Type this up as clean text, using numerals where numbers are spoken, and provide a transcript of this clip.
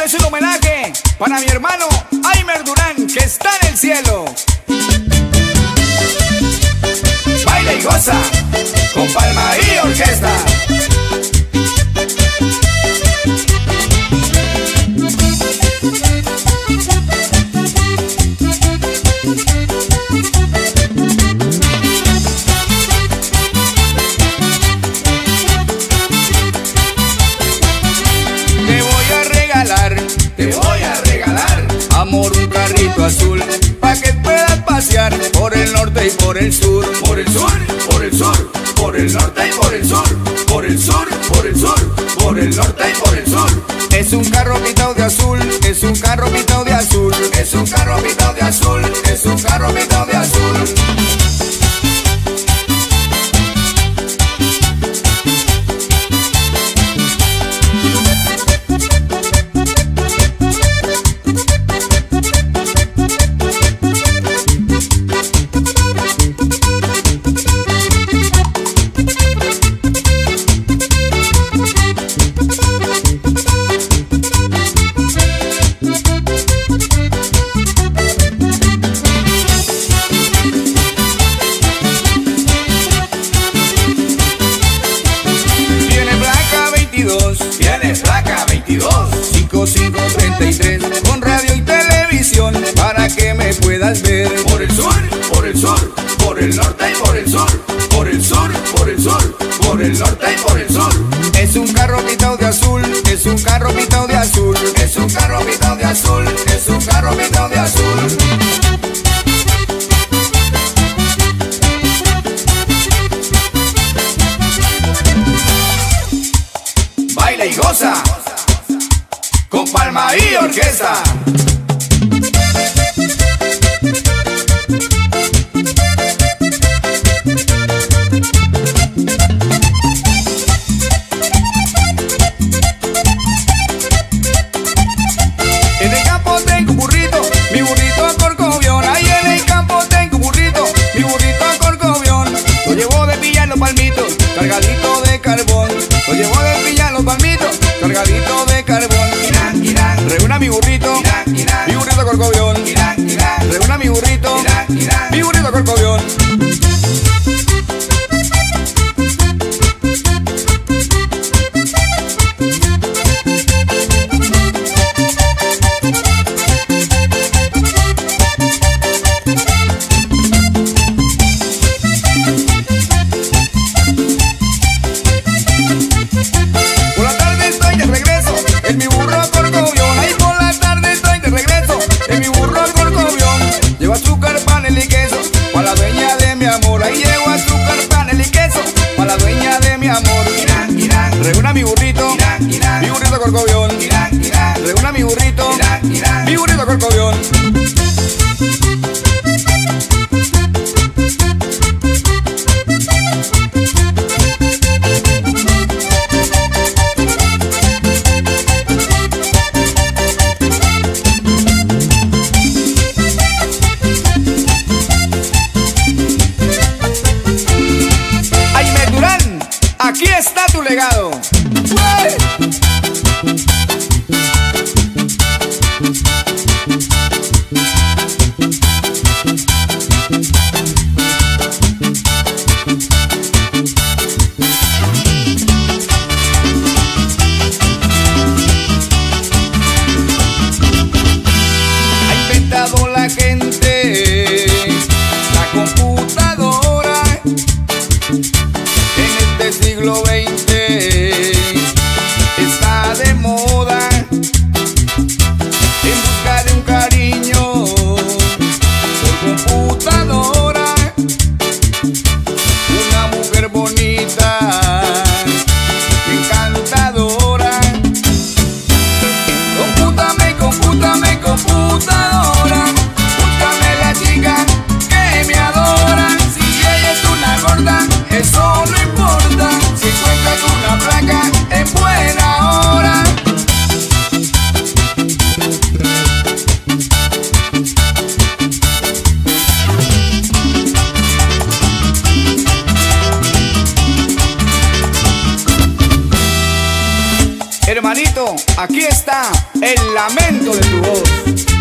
es un homenaje para mi hermano Aymer Durán, que está en el cielo. Baila y goza con palma y orquesta. Te voy a regalar, amor, un carrito azul, pa' que puedas pasear por el norte y por el sur. Por el sur, por el sur, por el norte y por el sur. Por el sur, por el sur, por el norte y por el sur. Es un carro pintado de azul, es un carro pintado de azul. Es un carro pintado de azul, es un carro pintado de azul. Tiene placa 22 5533, con radio y televisión para que me puedas ver. Por el sur, por el sur, por el norte y por el sur. Por el sur, por el sur, por el norte y por el sur. Es un carro pintado de azul, es un carro pintado de azul. Es un carro pintado de azul, es un carro pintado de azul. Baila y goza con palma y orquesta. En el campo tengo un burrito, mi burrito a corcovión. Ahí en el campo tengo un burrito, mi burrito a corcovión. Lo llevo de pillar los palmitos, cargadito de carbón. Lo llevo de pillar los palmitos, cargadito de carbón. Reúna mi burrito, mi burrito corcovión. Reúna mi burrito, mi burrito corcovión. Por la tarde estoy de regreso en mi burro corcovión. Ahí por la tarde estoy de regreso en mi burro corcovión. Llevo azúcar, panela y queso pa' la dueña de mi amor. Ahí llevo azúcar, panela y queso pa' la dueña de mi amor. Reúna mi burrito, mi burrito corcovión. Reúna mi burrito, mi burrito corcovión. Aymer Durán, aquí está tu legado. ¡Ué! Hermanito, aquí está el lamento de tu voz.